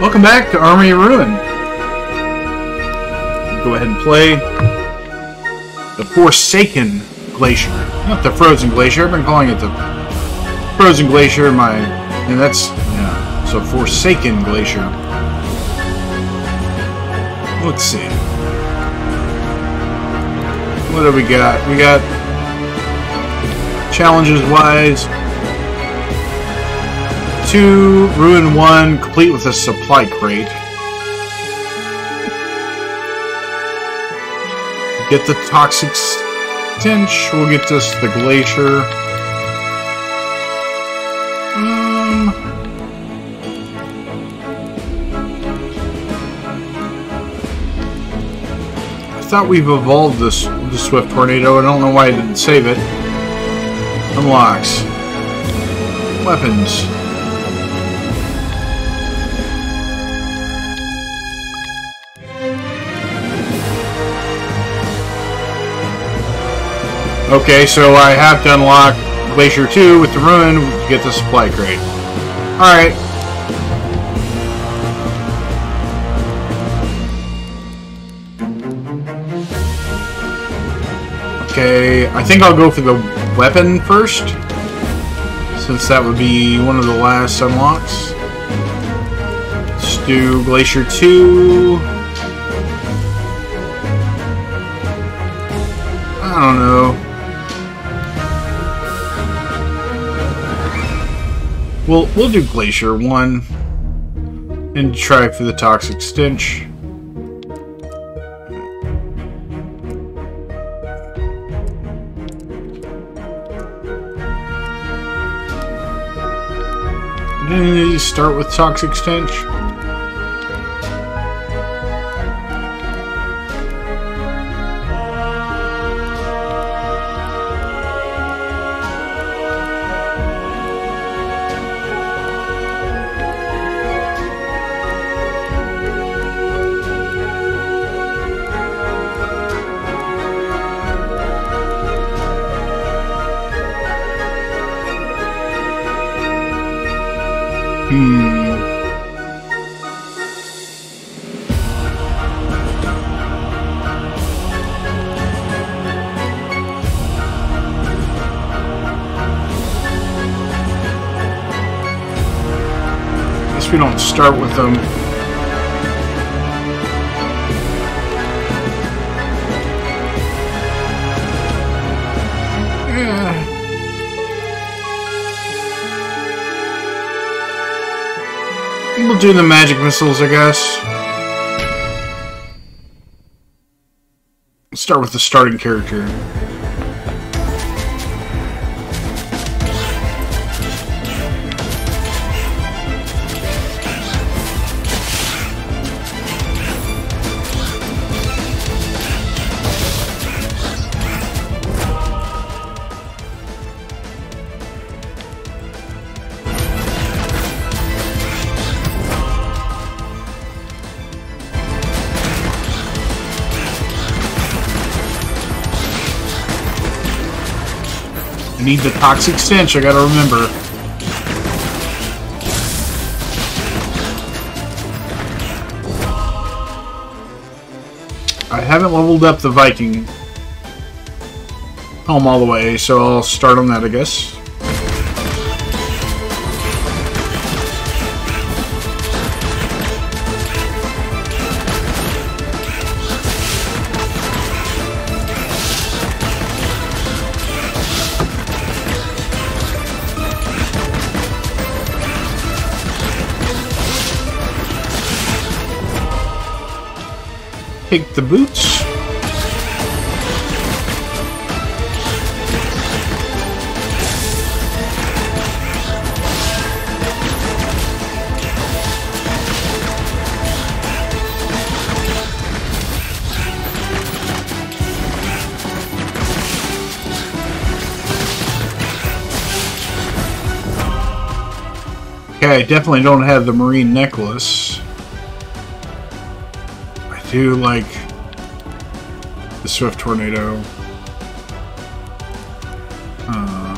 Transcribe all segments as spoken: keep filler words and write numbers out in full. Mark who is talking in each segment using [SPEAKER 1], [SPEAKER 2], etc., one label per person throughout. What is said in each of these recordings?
[SPEAKER 1] Welcome back to Army of Ruin. Go ahead and play the Forsaken Glacier. Not the Frozen Glacier. I've been calling it the Frozen Glacier. My, and that's, yeah, so Forsaken Glacier. Let's see. What do we got? We got challenges-wise. Two, Ruin one, complete with a supply crate. Get the toxic stench. We'll get this, the glacier. Um, I thought we've evolved this the Swift Tornado. I don't know why I didn't save it. Unlocks. Weapons. Okay, so I have to unlock Glacier two with the Ruin to get the supply crate. Alright. Okay, I think I'll go for the weapon first, since that would be one of the last unlocks. Let's do Glacier two. I don't know. We'll, we'll do Glacier one and try for the toxic stench. Didn't you start with toxic stench? Hmm. Guess we don't start with them. Yeah. We'll do the magic missiles, I guess. Let's start with the starting character. I need the toxic stench, I gotta remember. I haven't leveled up the Viking home all the way, so I'll start on that, I guess. Take the boots. Okay, I definitely don't have the marine necklace. Do like the Swift Tornado. Uh,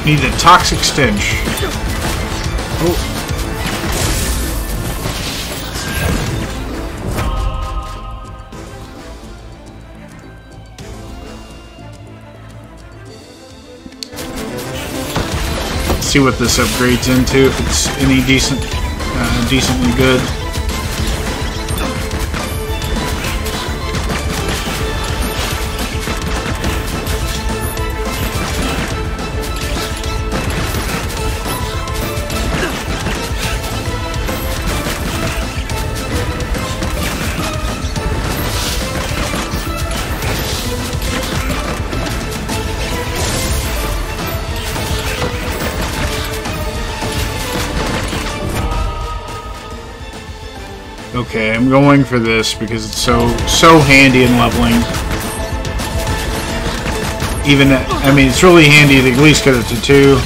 [SPEAKER 1] Need a toxic stench. Oh. See what this upgrades into, if it's any decent, uh, decently good. Okay, I'm going for this because it's so so handy in leveling. Even, I mean, it's really handy to at least get it to two.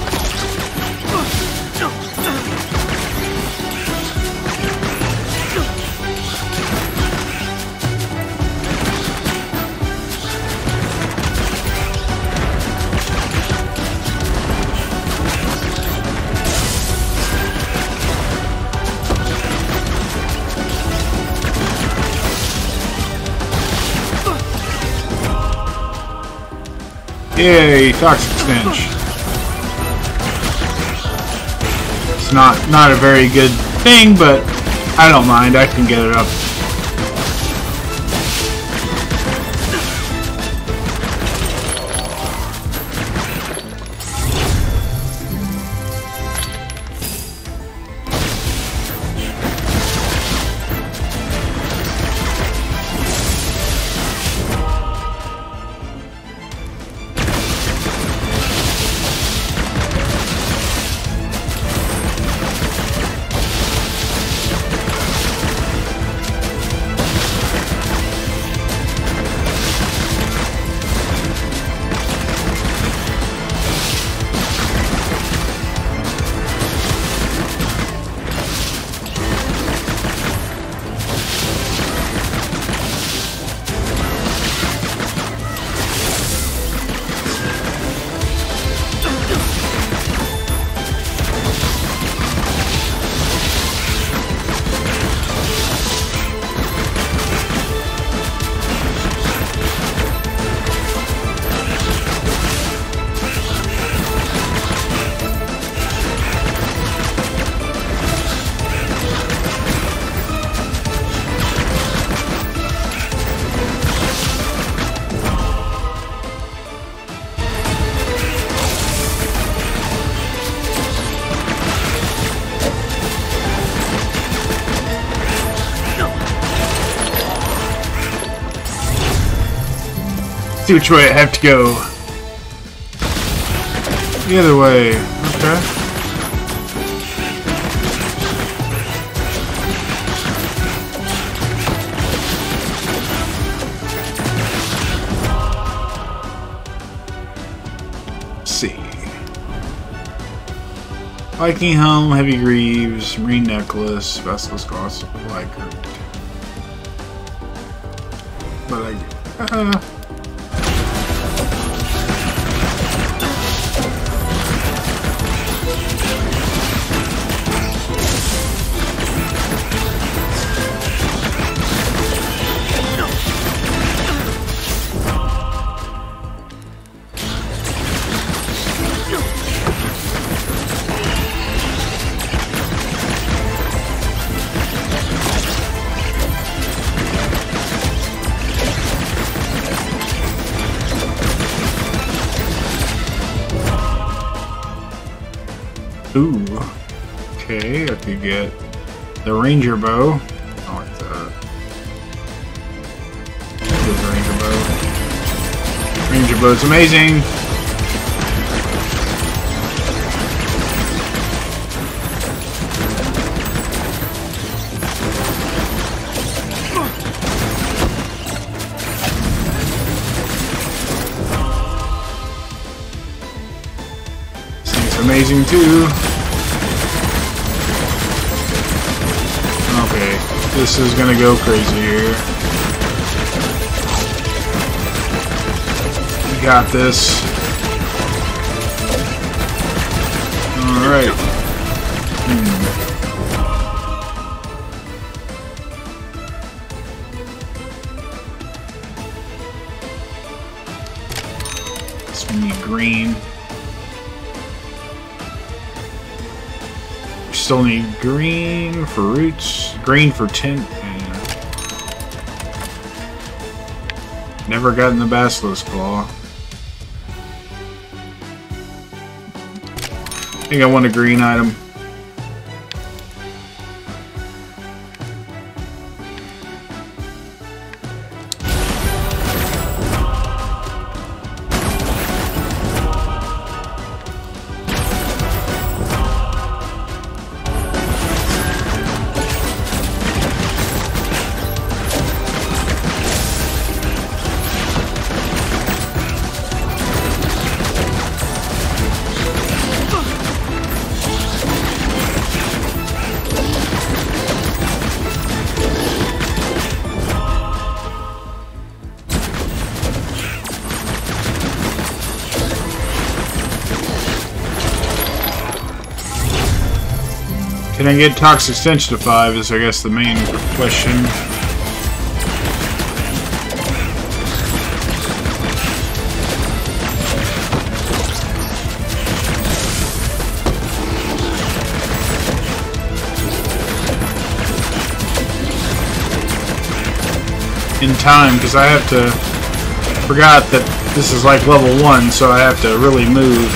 [SPEAKER 1] Yay, toxic stench. It's not not a very good thing, but I don't mind. I can get it up. See which way I have to go. The other way. Okay. Let's see. Viking helm, heavy greaves, marine necklace, vessel's cost, like her. But I. Uh, Ooh, okay, I could get the ranger bow. I like that. The ranger bow. Ranger bow's amazing. This thing's amazing too. This is gonna go crazy here. We got this. Alright. Hmm. This we need green. We still need green for roots. Green for tint. Yeah. Never gotten the basilisk claw. I think I want a green item. Can I get toxic stench to five is, I guess, the main question. In time, because I have to... forgot that this is like level one, so I have to really move.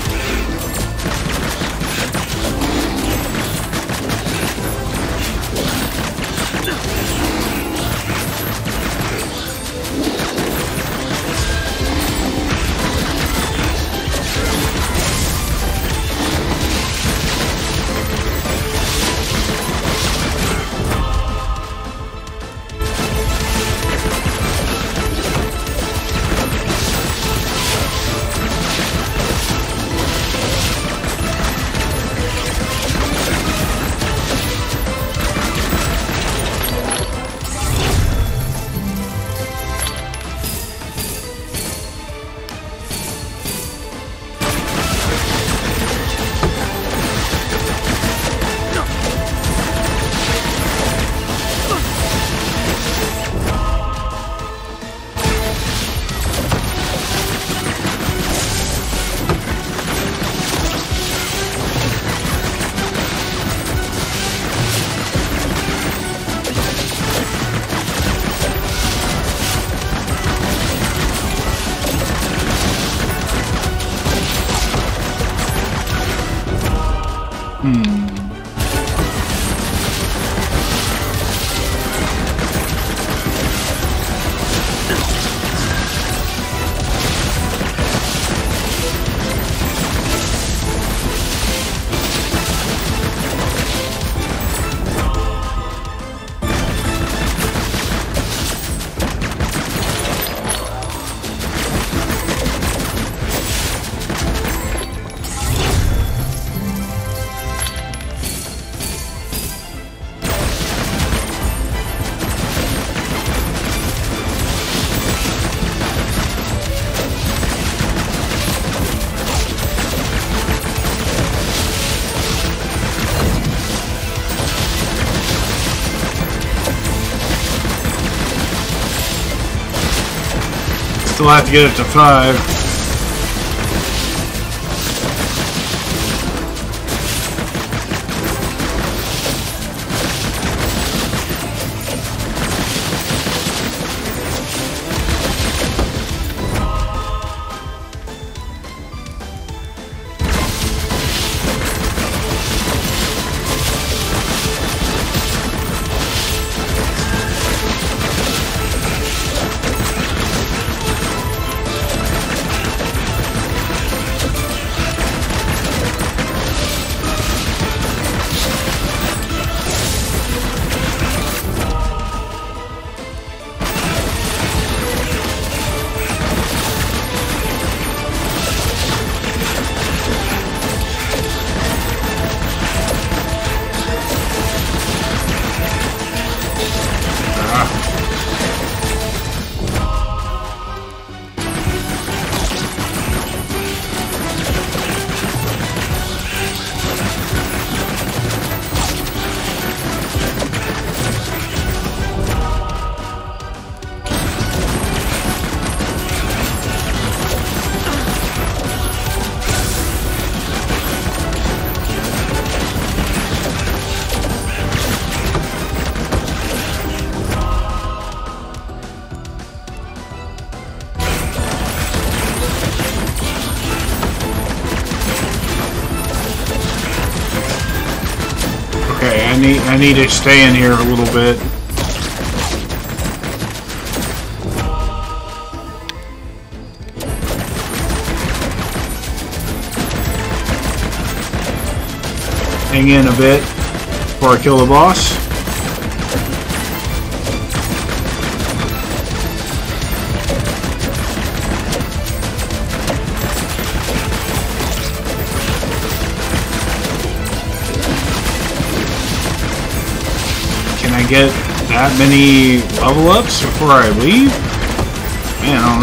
[SPEAKER 1] Still have to get it to five. Okay, I need I need to stay in here a little bit. Hang in a bit before I kill the boss. Can I get that many level ups before I leave? Man, I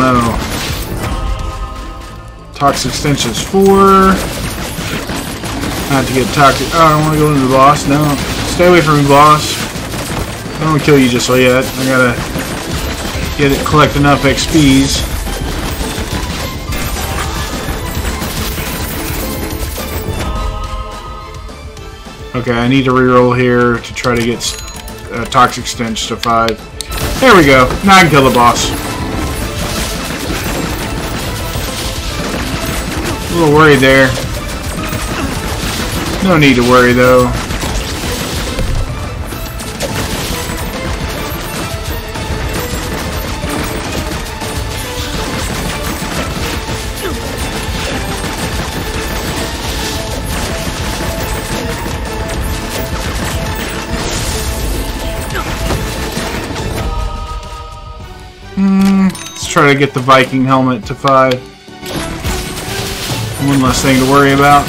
[SPEAKER 1] don't know. Toxic stench is four. Not to get toxic. Oh, I don't want to go into the boss. No. Stay away from me, boss. I don't want to kill you just yet. I gotta get it, collect enough X Ps. Okay, I need to reroll here to try to get uh, toxic stench to five. There we go. Now I can kill the boss. A little worried there. No need to worry, though. Hmm, let's try to get the Viking helmet to five. One less thing to worry about.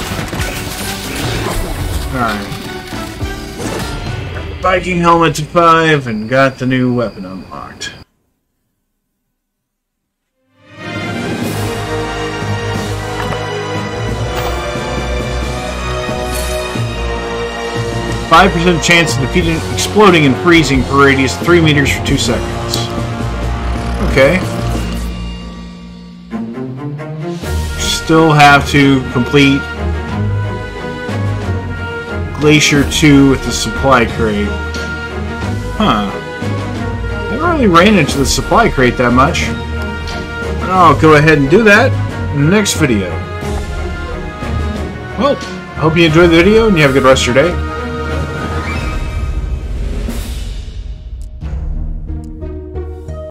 [SPEAKER 1] Alright. Viking helmet to five and got the new weapon unlocked. Five percent chance of defeating, exploding and freezing for radius three meters for two seconds. Okay. Still have to complete Glacier two with the supply crate. Huh. Never really ran into the supply crate that much. But I'll go ahead and do that in the next video. Well, I hope you enjoyed the video and you have a good rest of your day.